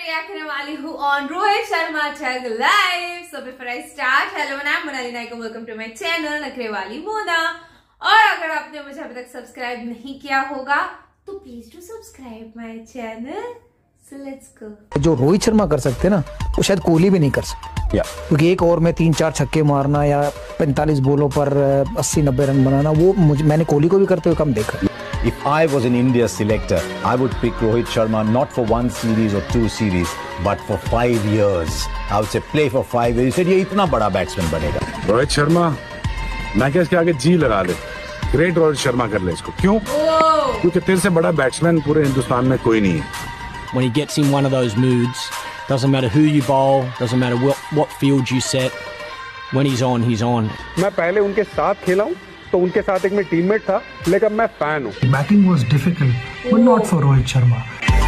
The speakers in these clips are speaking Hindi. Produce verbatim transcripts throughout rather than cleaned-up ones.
रिएक्ट करने वाली हूँ on Rohit Sharma thug life. So before I start, hello I am Monali Nayak, welcome to my channel नखरे वाली मोना। और अगर आपने मुझे अभी तक सब्सक्राइब नहीं किया होगा तो please do subscribe my channel. So let's go. जो रोहित शर्मा कर सकते ना वो शायद कोहली भी नहीं कर सकते, या क्योंकि एक ओवर में तीन चार छक्के मारना या पैंतालीस बॉलों पर अस्सी नब्बे रन बनाना, वो मुझे मैंने कोहली को भी करते हुए कम देखा। If I was an India selector, I would pick Rohit Sharma not for one series or two series, but for five years. I would say play for five years. You said ये इतना बड़ा बैट्समैन बनेगा। रोहित शर्मा, मैं क्या इसके आगे जी लगा दे, ग्रेट रोहित शर्मा कर ले इसको। क्यों? क्योंकि तेरे से बड़ा बैट्समैन पूरे हिंदुस्तान में कोई नहीं है। When he gets in one of those moods, doesn't matter who you bowl, doesn't matter what what field you set. When he's on, he's on. मैं पहले उनके साथ खेला हूँ, तो उनके साथ एक मैं टीममेट था, लेकिन मैं फैन हूँ। Batting was difficult, but not for Rohit Sharma.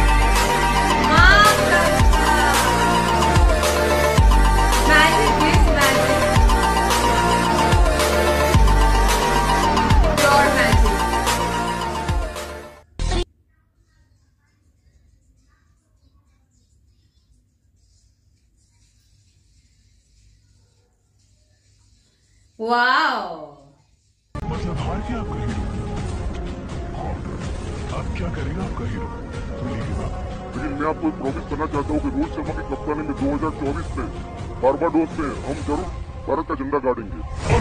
Wow, मतलब हार क्या आपका हीरो? हाँ, अब क्या करेगा आपका हीरो? मिलेगा। लेकिन मैं आपको प्रॉमिस करना चाहता हूँ कि रोहित शर्मा की कप्तानी में दो हज़ार चौबीस में बारबाडोस में हम जरूर भारत का झंडा गाड़ेंगे।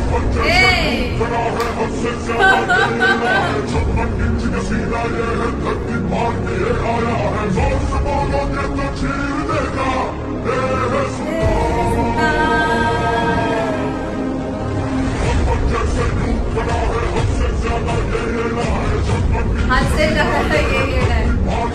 हाथ से रखा ये ये है।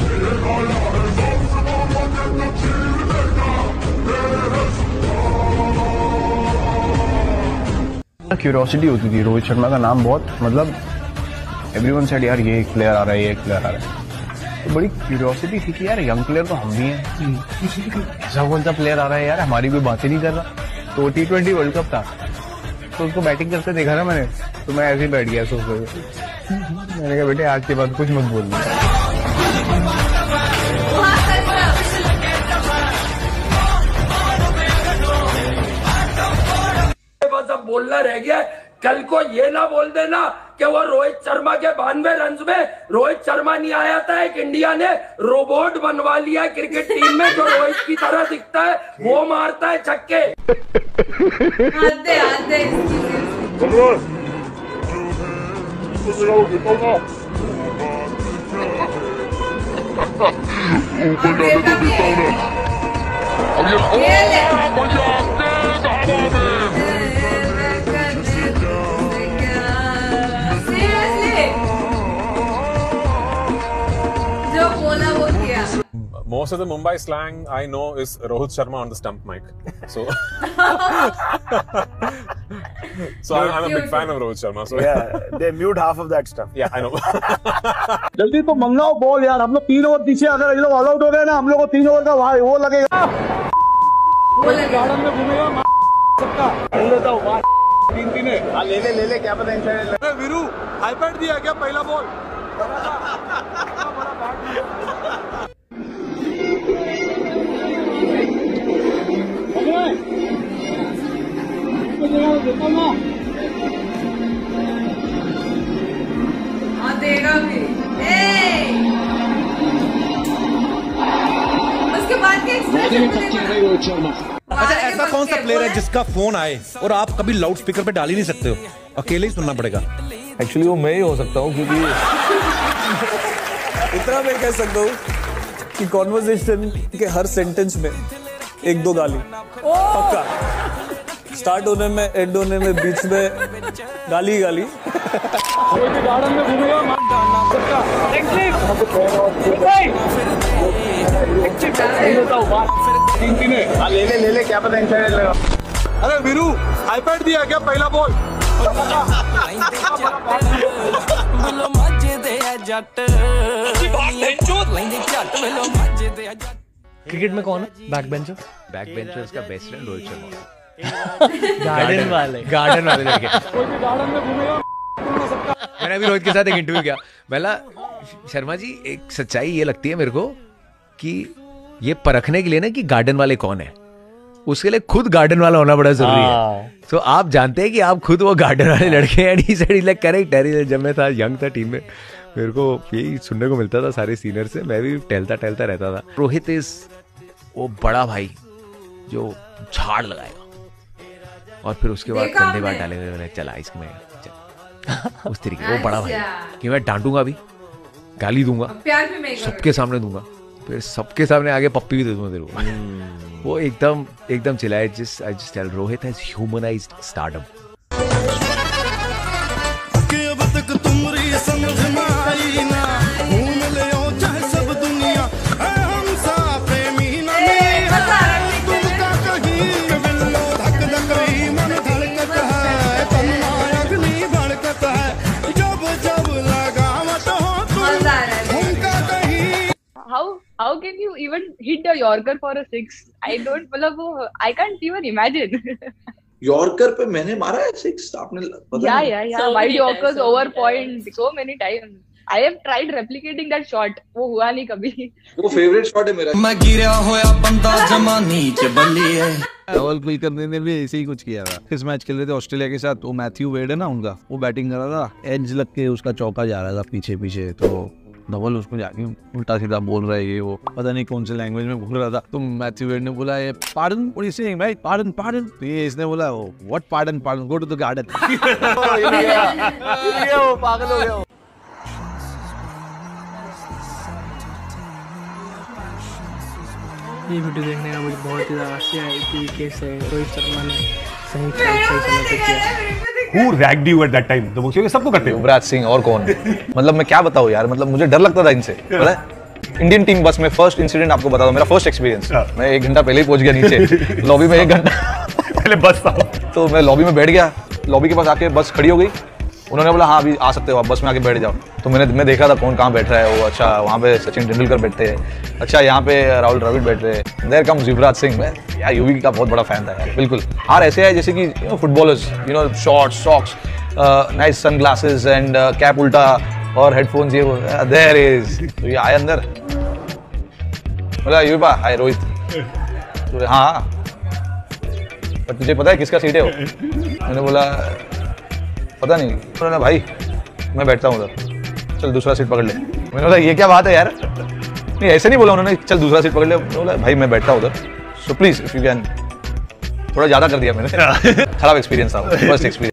क्यूरियोसिटी होती थी रोहित शर्मा का नाम बहुत, मतलब एवरीवन सेड यार ये एक प्लेयर आ रहा है, ये एक प्लेयर आ रहा है, तो बड़ी क्यूरियोसिटी थी कि यार यंग प्लेयर तो हम भी हैं, ऐसा कौन सा प्लेयर आ रहा है यार, हमारी कोई बात ही नहीं कर रहा। तो टी ट्वेंटी वर्ल्ड कप था, तो उसको बैटिंग करते देखा ना मैंने, तो मैं ऐसे ही बैठ गया सोच रहे। मैंने कहा बेटे आज के बाद कुछ मत बोलना। बस अब बोलना रह गया, कल को ये ना बोल देना कि वो रोहित शर्मा के बानवे रन में रोहित शर्मा नहीं आया था। एक इंडिया ने रोबोट बनवा लिया है क्रिकेट टीम में जो रोहित की तरह दिखता है, वो मारता है छक्के। आते आते Most of the Mumbai slang I know is Rohit Sharma on the stump mic. So, so I'm, I'm a big fan of Rohit Sharma. So yeah, they mute half of that stuff. Yeah, I know. जल्दी तो मंगाओ बॉल यार, हम लोग तीन ओवर पीछे, अगर ये लोग ऑल आउट हो गए ना, हम लोग को तीन ओवर का भाई वो लगेगा, वो गार्डन में घूमेगा सबका। ले लेता हूँ तीन तीन है। हाँ ले ले ले ले, क्या पता इंसाइड। वीरू आईपैड दिया क्या पहला बॉल? और देगा भी। उसके बाद के अच्छा, ऐसा कौन सा प्लेयर है जिसका फोन आए और आप कभी लाउड स्पीकर पे डाल ही नहीं सकते हो, अकेले ही सुनना पड़ेगा? एक्चुअली वो मैं ही हो सकता हूँ, क्योंकि इतना मैं कह सकता हूँ कि कॉन्वर्सेशन के हर सेंटेंस में एक दो गाली पक्का, स्टार्ट होने में, एंड होने में, बीच में गाली गाली। गार्डन में घूमेगा तीन तीन है। हाँ ले ले ले ले, क्या पता इंसाइड लगा। अरे वीरू आईपैड दिया क्या पहला बॉल? क्रिकेट में कौन है बैक बेंचर? बैक बेंचर्स का best friend Rohit Sharma. Garden वाले गार्डन वाले लड़के। गार्डन में घूमेगा मैंने अभी रोहित के साथ एक इंटरव्यू किया, बोला शर्मा जी एक सच्चाई ये लगती है मेरे को कि ये परखने के लिए ना कि गार्डन वाले कौन है, उसके लिए खुद गार्डन वाला होना बड़ा जरूरी है। तो आप जानते हैं कि आप खुद वो गार्डन वाले लड़के हैं। ही सेड लाइक करेक्ट है। जब मैं था यंग था टीम में, मेरे को यही सुनने को मिलता था सारे सीनियर से, मैं भी टहलता टहलता रहता था। रोहित इज वो बड़ा भाई जो झाड़ लगाएगा और फिर उसके बाद कंधे बार डालेगा, चला इसमें चल, उस तरीके। वो बड़ा भाई कि मैं डांटूंगा भी, गाली दूंगा, प्यार भी मैं सबके सामने दूंगा, फिर सबके सामने आगे पप्पी भी दे दूंगा तेरे को। वो एकदम एकदम चिल्लाए। जिस I just tell Rohit has humanized stardom. How can you even hit a Yorker for a six? I don't, मतलब वो I can't even imagine. Yorker पे मैंने मारा है six, आपने पता Yeah, नहीं? yeah, yeah. So wide Yorkers so over point so many times. I have tried replicating that shot. वो हुआ नहीं कभी. वो favorite shot है मेरा. मैं गिरा होया बंदा जमानी के बल्ली है। राहुल कुलकर्णी ने भी ऐसे ही कुछ किया था। इस मैच खेल रहे थे ऑस्ट्रेलिया के साथ, वो मैथ्यू वेड है ना उनका, वो बैटिंग कर रहा था, एज लग के उसका चौका जा रहा था पीछे पीछे, तो धवल उसको जाके उल्टा सीधा बोल रहा है, ये वो पता नहीं कौन से लैंग्वेज में बोल रहा था। तो मैथ्यू वेड ने बोला ये पार्डन, व्हाट इज सेइंग भाई, पार्डन पार्डन। तो ये इसने बोला वो what pardon pardon, go to the garden. ये वो पागल हो गया। ये वीडियो देखने का मुझे बहुत ही ज़्यादा तरीके से रोहित शर्मा ने सही सही समय पे किया। Who ragged you at that time? तो वो सबको करते हैं। युवराज सिंह और कौन? मतलब मैं क्या बताऊँ यार, मतलब मुझे डर लगता था इनसे। पता है इंडियन टीम बस में फर्स्ट इंसिडेंट आपको बता दूं, मेरा फर्स्ट एक्सपीरियंस। मैं एक घंटा पहले ही पहुंच गया नीचे लॉबी में, एक घंटा पहले बस था। तो मैं लॉबी में बैठ गया, लॉबी के पास आके बस खड़ी हो गई, उन्होंने बोला हाँ अभी आ सकते हो आप, बस में आके बैठ जाओ। तो मैंने मैं देखा था कौन कहाँ बैठ रहा है, वो अच्छा वहाँ पे सचिन तेंदुलकर बैठते हैं, अच्छा यहाँ पे राहुल द्रविड़ बैठ रहे हैं, देयर कम्स युवराज सिंह। मैं यार यूवी का बहुत बड़ा फैन था यार, बिल्कुल। और ऐसे है जैसे कि you know footballers, you know shorts, socks, nice sunglasses and cap उल्टा और हेडफोन्स, ये देयर इज। तो ये आए अंदर, बोला युवा हाय रोहित, तो हाँ पर तुझे पता है किसका सीट है वो? मैंने बोला पता नहीं। उन्होंने भाई मैं बैठता हूँ उधर, चल दूसरा सीट पकड़ ले। मैंने बोला ये क्या बात है यार, नहीं ऐसे नहीं बोला उन्होंने, चल दूसरा सीट पकड़ ले। बोला भाई मैं बैठता हूँ उधर, so please if you can. थोड़ा ज्यादा कर दिया मैंने, खराब एक्सपीरियंस था, फर्स्ट एक्सपीरियंस।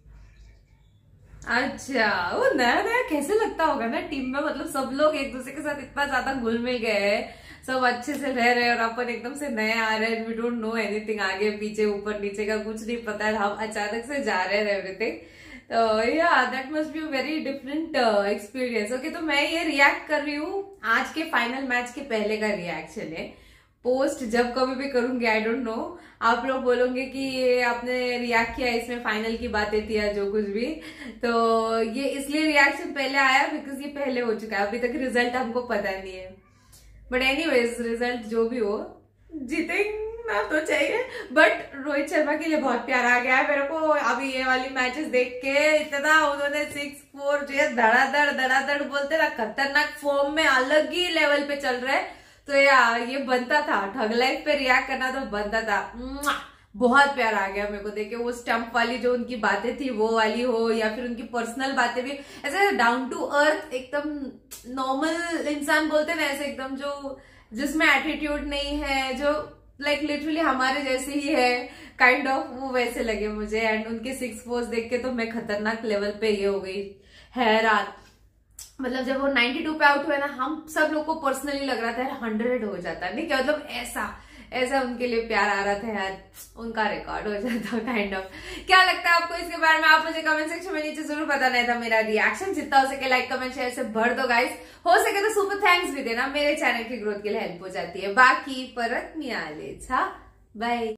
अच्छा, वो नया नया कैसे लगता होगा ना टीम में, मतलब सब लोग एक दूसरे के साथ इतना ज्यादा घुल मिल गए हैं, सब अच्छे से रह रहे हैं और अपन एकदम से नए आ रहे हैं, वी डोंट नो एनीथिंग, आगे पीछे ऊपर नीचे का कुछ नहीं पता है, हम अचानक से जा रहे हैं एवरीथिंग। तो या that must be very different experience. Okay, तो मैं ये रिएक्ट कर रही हूँ आज के फाइनल मैच के पहले का रिएक्शन है, पोस्ट जब कभी भी करूंगी आई डोंट नो, आप लोग बोलोगे कि ये आपने रिएक्ट किया इसमें फाइनल की बातें थी या जो कुछ भी, तो ये इसलिए रिएक्शन पहले आया बिकॉज ये पहले हो चुका है, अभी तक रिजल्ट हमको पता नहीं है। बट एनीवेज रिजल्ट जो भी हो, जीतेंगे तो चाहिए, बट रोहित शर्मा के लिए बहुत प्यार आ गया है मेरे को अभी ये वाली मैचेस देख के। इतना उन्होंने सिक्स फोर जो धड़ाधड़ धड़ाधड़ बोलते ना, खतरनाक फॉर्म में अलग ही लेवल पे चल रहे, तो यार ये बनता था, ठग लाइफ पे रिएक्ट करना तो बनता था। बहुत प्यार आ गया मेरे को देखे, वो स्टंप वाली जो उनकी बातें थी वो वाली हो, या फिर उनकी पर्सनल बातें भी ऐसे डाउन टू अर्थ, एकदम नॉर्मल इंसान बोलते ना ऐसे, एकदम जो जिसमें एटीट्यूड नहीं है, जो लाइक like, लिटरली हमारे जैसे ही है काइंड ऑफ, वो वैसे लगे मुझे। एंड उनके सिक्स फोर्स देख के तो मैं खतरनाक लेवल पे ये हो गई हैरान। मतलब जब वो नाइंटी टू पे आउट हुए ना, हम सब लोग को पर्सनली लग रहा था यार हंड्रेड हो जाता नहीं क्या, मतलब ऐसा ऐसा उनके लिए प्यार आ रहा था यार, उनका रिकॉर्ड हो जाता काइंड ऑफ। क्या लगता है आपको इसके बारे में, आप मुझे कमेंट सेक्शन में नीचे जरूर बताना है। था मेरा रिएक्शन जितना हो सके लाइक कमेंट शेयर से भर दो गाइस, हो सके तो सुपर थैंक्स भी देना, मेरे चैनल की ग्रोथ के लिए हेल्प हो जाती है। बाकी परत मियाले, बाय।